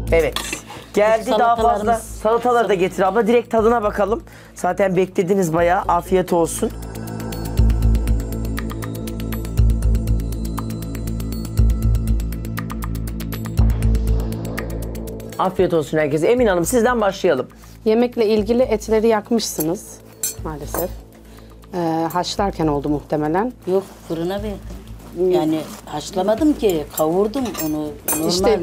Evet. Geldi daha fazla. Salatalarımız- Salataları da getir abla. Direkt tadına bakalım. Zaten beklediniz bayağı. Afiyet olsun. Afiyet olsun herkese. Emin Hanım sizden başlayalım. Yemekle ilgili etleri yakmışsınız maalesef. Haşlarken oldu muhtemelen. Yok, fırına verdim. Yani haşlamadım ki, kavurdum onu. Normalde. İşte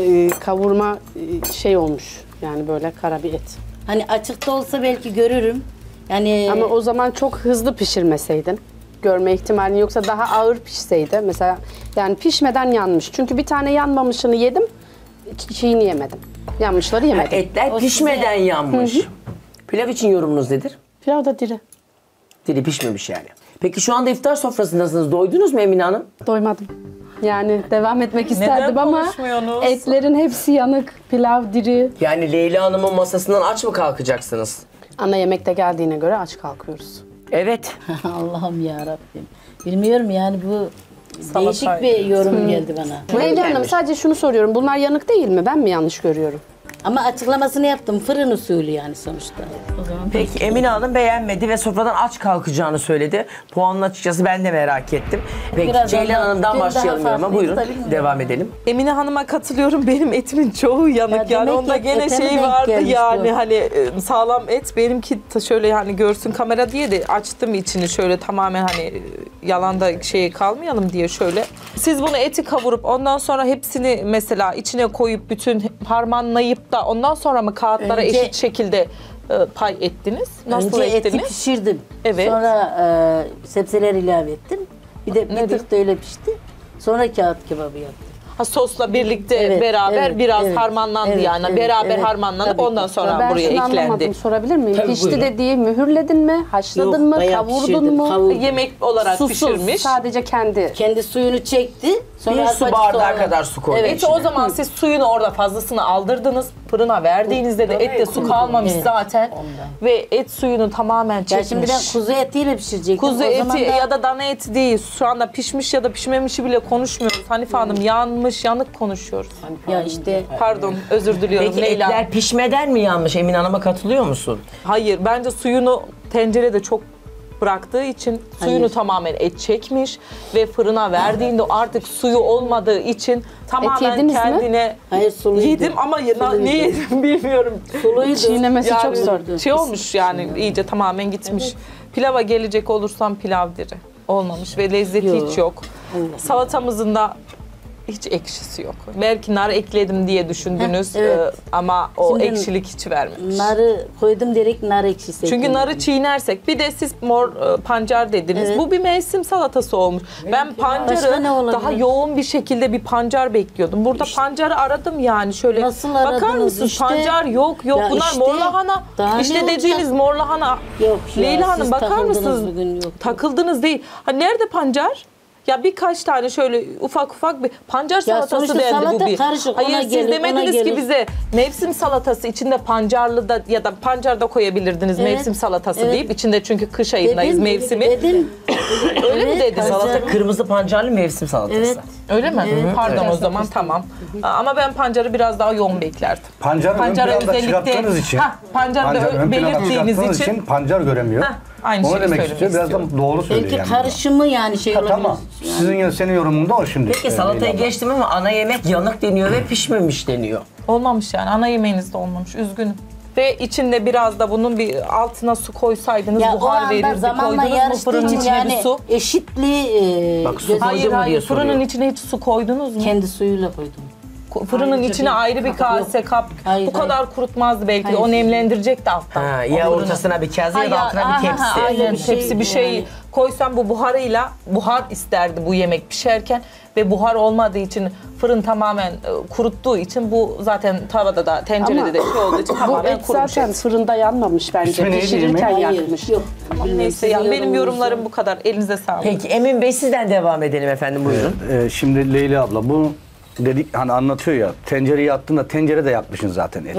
kavurma şey olmuş. Yani böyle kara bir et. Hani açıkta olsa belki görürüm. Yani Ama o zaman çok hızlı pişirmeseydin. Görme ihtimalin yoksa daha ağır pişseydi. Mesela yani pişmeden yanmış. Çünkü bir tane yanmamışını yedim. Çiğini yemedim. Yanmışları yemedim. Etler O pişmeden size- yanmış. Pilav için yorumunuz nedir? Pilav da diri. Dili pişmemiş yani. Peki şu anda iftar sofrasındasınız. Doydunuz mu Emine Hanım? Doymadım. Yani devam etmek isterdim ama konuşmuyorsunuz? etlerin hepsi yanık. Pilav diri. Yani Leyla Hanım'ın masasından aç mı kalkacaksınız? Ana yemekte geldiğine göre aç kalkıyoruz. Evet. Allah'ım ya Rabbim. Bilmiyorum yani bu Salata değişik bir yorum geldi bana. Leyla Hanım gelmiş? sadece şunu soruyorum. Bunlar yanık değil mi? Ben mi yanlış görüyorum? Ama açıklamasını yaptım. Fırın usulü yani sonuçta. O zaman Peki Emine Hanım beğenmedi ve sofradan aç kalkacağını söyledi. Puanını açıkçası ben de merak ettim. Peki Biraz Ceylan daha- Hanım'dan dün daha başlayalım ama farklıydı buyurun da bilmiyorum. devam edelim. Emine Hanım'a katılıyorum. Benim etimin çoğu yanık. Ya Yani demek onda ki gene ete mi şey denk vardı gelmiş yani bu? hani sağlam et. Benimki şöyle hani görsün kamera diye de açtım içini şöyle tamamen hani yalanda şeye kalmayalım diye şöyle. Siz bunu eti kavurup ondan sonra hepsini mesela içine koyup bütün harmanlayıp da ondan sonra mı kağıtlara Önce- eşit şekilde pay ettiniz? Nasıl önce eti ettiniz? pişirdim. Evet. Sonra sebzeler ilave ettim. Bir de bir tık da öyle pişti. Sonra kağıt kebabı yaptım. Ha, sosla birlikte Evet, beraber evet, biraz evet, harmanlandı evet, yani. evet, Beraber evet. harmanlanıp Tabii ondan ki. sonra Ben buraya şunu eklendi. anlamadım. Sorabilir miyim? Tabii, Pişti buyurun. dediği mühürledin mi? Haşladın Yok, mı? bayağı Kavurdun pişirdim, mu? kavurdum. Yemek olarak Susuz. pişirmiş. Sadece kendi. Kendi suyunu çekti. Sonra Bir su azıcık bardağı sonra- kadar su koydum. Evet. Eti o zaman siz suyunu orada fazlasını aldırdınız. Fırına verdiğinizde de ette su kalmamış Evet, zaten. ondan. Ve et suyunu tamamen Ya çekmiş. şimdi ben kuzu etiyle pişirecektim. Kuzu O zaman eti da- ya da dana eti değil. Şu anda pişmiş ya da pişmemişi bile konuşmuyoruz. Hanife Hanım yanmış, yanık konuşuyoruz. Ya işte Pardon, özür diliyorum Peki Leyla. etler pişmeden mi yanmış? Emine Hanım'a katılıyor musun? Hayır, bence suyunu tencerede çok bıraktığı için suyunu Hayır. tamamen et çekmiş ve fırına verdiğinde artık suyu olmadığı için tamamen yediniz mi? kendine hayır suluydu. yedim ama Suluydu. ne yedim bilmiyorum. Suluydu. Çiğnemesi Yani çok zor. şey olmuş yani iyice tamamen gitmiş. Pilava gelecek olursam pilav diri olmamış ve lezzeti Yok. hiç yok. Salatamızın da hiç ekşisi yok. Belki nar ekledim diye düşündünüz Heh, evet. ama o Şimdi ekşilik hiç vermemiş. Narı koydum direkt nar ekşisi. Çünkü ekledim. narı çiğnersek bir de siz mor pancar dediniz. Evet. Bu bir mevsim salatası olmuş. Ben Başka pancarı ne olabilir? daha yoğun bir şekilde bir pancar bekliyordum. Burada pancarı aradım yani şöyle. Nasıl Bakar aradınız mısın? işte? Pancar yok yok. Ya Bunlar işte, mor lahana. daha ne İşte olacak? dediğiniz mor lahana. Yok ya, Leyla Hanım siz bakar takıldınız mısınız? bugün, yok. Takıldınız değil. Ha, nerede pancar? Ya birkaç tane şöyle ufak bir pancar salatası sonuçta dendi bu salata bir. karışık, Hayır ona siz gelir, ona demediniz ki gelir. bize mevsim salatası içinde pancarlı da ya da pancar da koyabilirdiniz Evet, mevsim salatası evet. deyip içinde çünkü kış ayındayız mevsimi. Dedim. Öyle mi dedin? Salata kırmızı pancarlı mevsim salatası. Evet. Öyle mi? Pardon o zaman tamam. Ama ben pancarı biraz daha yoğun beklerdim. Pancarı ön planda çıkarttığınız için. Pancarı Pancar ön da planda belirttiğiniz çıkarttığınız için. pancar göremiyor. Hah, aynı Onu şeyi demek söylemek istiyor. Biraz da doğru söylüyor Belki yani. karışımı yani şey Ha, olabilir. tamam. Yani. Senin yorumun da o şimdi. Peki salataya Leyla abla. geçtim ama ana yemek yanık deniyor ve pişmemiş deniyor. Olmamış yani ana yemeğiniz de olmamış üzgünüm. Ve içinde biraz da bunun bir altına su koysaydınız Ya o buhar anda verirdi. zamanla Koydunuz mu yarıştığı fırının için içine yani bir su? eşitliği Bak, su göze- koydum mu diye Fırının soruyor. içine hiç su koydunuz mu? kendi suyuyla koydum. Fırının içine ayrı bir kase kap. Hayır, Bu kadar kurutmazdı belki de. Hayır. O nemlendirecekti alttan. Ha, O ya fırını. ortasına bir kase ya da altına bir tepsi. Aynen Bir bir şey tepsi bir şey yani. koysam bu buharıyla buhar isterdi bu yemek pişerken ve buhar olmadığı için fırın tamamen kuruttuğu için bu zaten tavada da tencerede Ama de şey olduğu için Bu tamamen et kurumuş. zaten fırında yanmamış bence. İsmi neydi Pişirirken yemeğin? yakmış. Yok. Neyse ya benim yorumlarım bu kadar. Elinize sağlık. Peki Emin Bey sizden devam edelim efendim buyurun. Şimdi Leyla abla bu dedik hani anlatıyor ya tencereyi attığında tencere de yapmışsın zaten eti. Yok.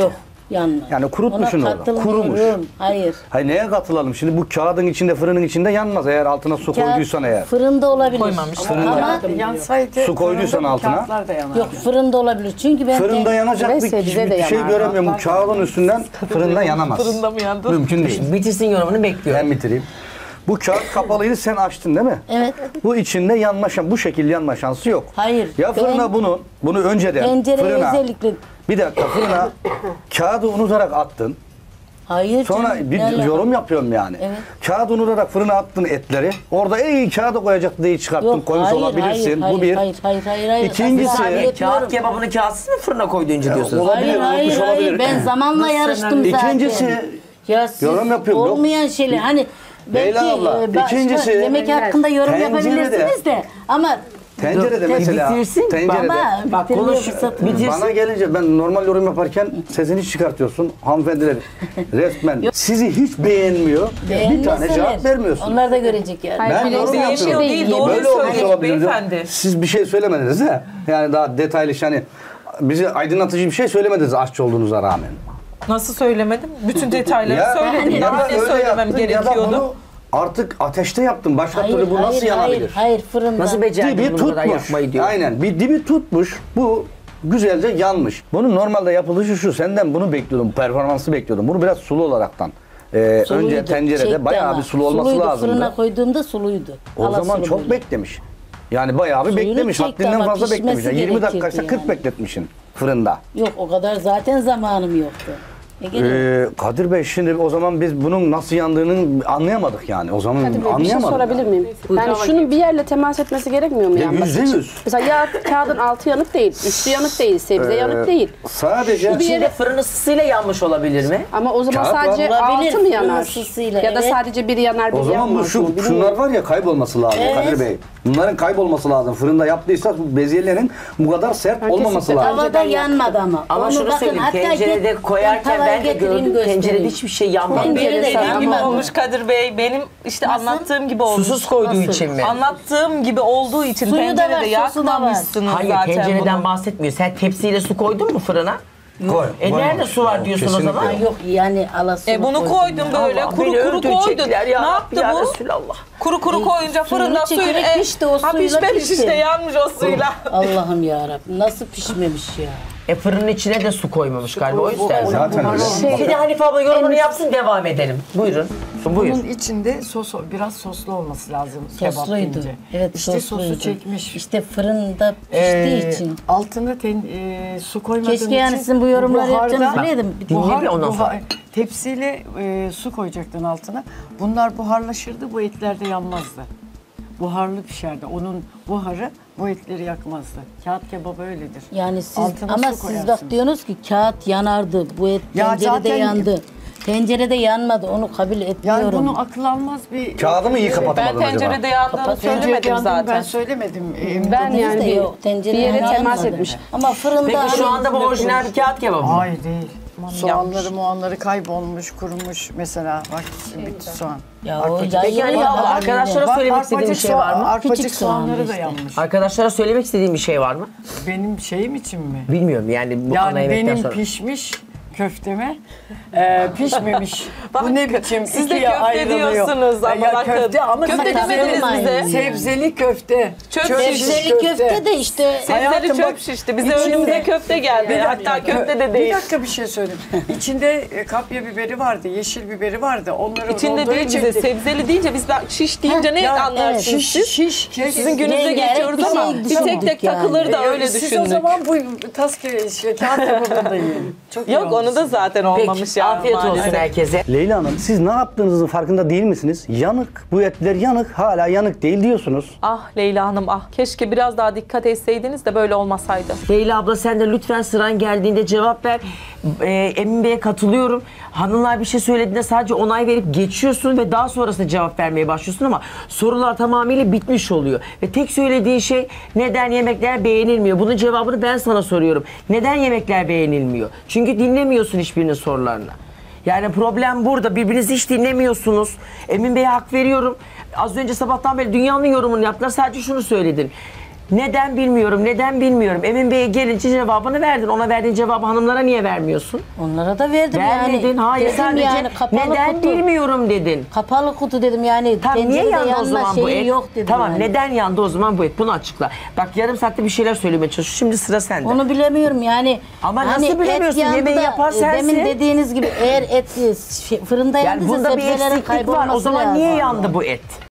Yanmaz. Yani kurutmuşsun Ona orada, katılmıyorum. kurumuş. Hayır. Hayır neye katılalım? Şimdi bu kağıdın içinde, fırının içinde yanmaz eğer altına su koyduysan eğer. Fırında olabilir. Koymamış. Ama Yansaydı Su koyduysan fırında bu altına. kağıtlar da yanar. yok fırında olabilir. Çünkü ben Fırında yanacak Ve bir sebze de şey yanar. göremiyorum. Bu kağıdın üstünden fırında yanamaz. Fırında mı yandı? Mümkün değil. Bitirsin yorumunu bekliyorum. Ben bitireyim. Bu kağıt kapalıydı, sen açtın değil mi? Evet. Bu içinde yanma şansı, bu şekilde yanma şansı yok. Hayır, Ya fırına ben- bunu önceden tencereye fırına, özellikle bir dakika fırına kağıdı unutarak attın. hayır. Sonra canım, bir ne alaka? yorum yapıyorum yani. Evet. Kağıdı unutarak fırına attın etleri. Orada kağıda koyacaktı diye çıkarttın, Yok, koymuş hayır, olabilirsin. hayır, bu bir. hayır. İkincisi- Asla Saniye, yapıyorum. Kağıt kebabını kağıtsız mı fırına koydu önce diyorsunuz? olabilir, unutmuş olabilir. Ben zamanla yarıştım zaten. İkincisi, ya siz yorum yapıyorum, yok. olmayan şeyler hani belki Leyla abla, başka ikincisi- yemek hakkında yorum Tencerede- yapabilirsiniz de ama tencerede mesela, bitirsin. tencerede. baba Bak, bitirme konuş- fırsatı- bitir- Bana gelince ben normal yorum yaparken sesini çıkartıyorsun. Hanımefendiler resmen sizi hiç beğenmiyor. Bir tane Beğenmeseler, cevap vermiyorsun. Onlar da görecek yani. Hayır, Ben bileği yorum bir şey yapıyorum. değil, doğru Böyle olmuş söylüyor olabilir diyor. beyefendi. Siz bir şey söylemediniz ha. Yani daha detaylı hani bize aydınlatıcı bir şey söylemediniz aşçı olduğunuza rağmen. Nasıl söylemedim? Bütün detayları söyledim. ya Daha da ne öyle söylemem yaptın ya da gerekiyordu? bunu artık ateşte yaptın. Başka türlü bu nasıl yanabilir? Hayır fırında. Nasıl becerdin Dibi bunu bu kadar tutmuş. yapmayı diyor. Aynen. Bir dibi tutmuş. Bu güzelce yanmış. Bunun normalde yapılışı şu. Senden bunu bekliyordum. Performansı bekliyordum. Bunu biraz sulu olaraktan. Suluydu, Önce tencerede çekti bayağı ama. bir sulu olması Suluydu, lazımdı. Fırına koyduğumda suluydu. O Ala zaman sulu çok böyle. beklemiş. Yani bayağı bir Suyunu beklemiş. çekti Haddinden ama fazla beklemiş. pişmesi 20 dakika ise gerekirdi 40 yani. bekletmişsin fırında. Yok o kadar zaten zamanım yoktu. Kadir Bey şimdi o zaman biz bunun nasıl yandığını anlayamadık yani. O zaman Hadi bir şey anlayamadık. sorabilir yani. miyim? Yani şunun bir yerle temas etmesi gerekmiyor mu Ya yanması için? %100. Mesela ya kağıdın altı yanık değil, üstü yanık değil, sebze yanık değil. Sadece Bir İçinde yere- fırın ısısıyla yanmış olabilir mi? Ama o zaman Kağıt sadece var. altı Olabilir, mı yanar? ısısıyla, Ya da evet. sadece biri yanar, biri o zaman bu yanmaz mı? şunlar var ya kaybolması lazım Evet. Kadir Bey. Bunların kaybolması lazım. Fırında yaptıysa bu bezelyelerin bu kadar sert olmaması kesinlikle. lazım. Tavada yanmadı ama. Ama Onu şunu bakın, söyleyeyim, hatta tencerede git- koyarken tavayı ben de getireyim, gördüm. göstereyim. Tencerede hiçbir şey yanmadı. Tencerede Benim dediğim gibi yanmadı. olmuş Kadir Bey. Benim işte Nasıl? anlattığım gibi olmuş. Susuz koyduğu Nasıl? için mi? Anlattığım gibi olduğu için Suyu da var, tencerede sosu da var. yakmamışsınız Hayır zaten tencereden bunu. bahsetmiyor. Sen tepsiyle su koydun mu fırına? Koy. Nerede su var diyorsun o Kesinlikle zaman? yok. Yok yani alasını Bunu koydum koydum ya. böyle Allah, kuru beni kuru koydun. öldürecekler ya Ne Rabbi, yaptı ya bu? Resulallah. Kuru kuru koyunca suyunu fırında suyunu çekerek pişti, o ha suyla pişmemiş pişti. işte yanmış o suyla. Allah'ım yarabbim nasıl pişmemiş ya. Fırının içine de su koymamış galiba o yüzden. Zaten öyle. Bir de Hanife abla yorumunu yapsın devam edelim. Buyurun. Buyur. Bunun içinde biraz soslu olması lazım kebap Sosluydu. deyince. Evet İşte sosluydu. sosu çekmiş. İşte fırında piştiği için. Altına su koymadığım için. Keşke yani sizin bu yorumları buharda- yapacağınızı bileydim. Dinle bir ondan sonra. Tepsiyle su koyacaktın altına. Bunlar buharlaşırdı, bu etler de yanmazdı. Buharlı pişerdi. Onun buharı bu etleri yakmazdı. Kağıt kebabı öyledir. Yani siz Altına ama su siz koyarsın. bak diyorsunuz ki kağıt yanardı. Bu et Ya tencerede zaten- yandı. Tencerede yanmadı. Onu kabul Yani etmiyorum. bunu akıl almaz bir... Kağıdı mı iyi Ben kapatamadın acaba? tencerede yandığını Kapat- Tencerede söylemedim yandım, ben zaten. söylemedim. Ben Biz yani de bir, yok, tencerede bir yere temas yanmadı. etmiş. Ama fırında Peki şu hani- anda bu orijinal bir kağıt kebabı mı? Hayır değil. Soğanları kaybolmuş, kurumuş mesela. Bak bir soğan. Ya o Arpacık. yayılıyor Peki Hanife abla, ama arkadaşlara Bak, söylemek istediğin bir şey var mı? Arpacık Küçük soğan soğanları da işte. yanmış. Arkadaşlara söylemek istediğin bir şey var mı? Benim şeyim için mi? Bilmiyorum yani bu ana Yani yemekten benim sonra. pişmiş köfteme pişmemiş. Bak, Bu ne biçim siz de ikiye köfte ayrılıyor. diyorsunuz ama bakın. köfte ama Köfte sebzeli- demediniz bize. Sebzeli köfte. Çöp şiş Sebzeli köfte de işte Sebzeli Hayatım çöp bak, şişti. Bize içinde- önümüze köfte geldi. Bir Hatta dakika, köfte de Bir değil. dakika bir şey söyleyeyim. İçinde kapya biberi vardı, yeşil biberi vardı. Onları İçinde rondoya değil bize çektik. sebzeli deyince biz şiş deyince ne Ya, anlarsınız şiş, siz? şiş, Sizin gününüze rengarenk geçiyoruz bir ama şey bir tek tek düşündük yani. takılır da öyle Siz o düşündük. zaman bu kağıt kebabında yiyin. Çok iyi Yok onu olmuş. da zaten olmamış Peki yani. afiyet olsun maalesef. herkese. Leyla Hanım siz ne yaptığınızın farkında değil misiniz? Yanık. Bu etler yanık. Hala yanık değil diyorsunuz. Ah Leyla Hanım ah. Keşke biraz daha dikkat etseydiniz de böyle olmasaydı. Leyla abla sen de lütfen sıran geldiğinde cevap ver. Emin Bey'e katılıyorum. Hanımlar bir şey söylediğinde sadece onay verip geçiyorsun ve daha sonrasında cevap vermeye başlıyorsun ama sorular tamamıyla bitmiş oluyor. Ve tek söylediğin şey neden yemekler beğenilmiyor? Bunun cevabını ben sana soruyorum. Neden yemekler beğenilmiyor? Çünkü dinlemiyorsun hiçbirinin sorularını. Yani problem burada. Birbirinizi hiç dinlemiyorsunuz. Emin Bey'e hak veriyorum. Az önce sabahtan beri dünyanın yorumunu yaptılar. Sadece şunu söyledin. Neden bilmiyorum, neden bilmiyorum. Emin Bey'e gelince cevabını verdin. Ona verdiğin cevabı hanımlara niye vermiyorsun? Onlara da verdim Vermedin, yani. hayır Dedim sadece yani, kapalı neden kutu. bilmiyorum dedin. Kapalı kutu dedim yani. Tamam niye tencerede yandı o yanma zaman bu şeyi et? yok dedim Tamam yani. neden yandı o zaman bu et? Bunu açıkla. Bak yarım saatte bir şeyler söylemeye çalışıyor. Şimdi sıra sende. Onu bilemiyorum yani. Ama hani nasıl bilemiyorsun? et yandı Yemeği da, yapan sensin. Demin dediğiniz gibi eğer et fırında Yani yandıysa bunda bir sebzelerin eksiklik var. O kaybolması zaman lazım. niye yandı bu et?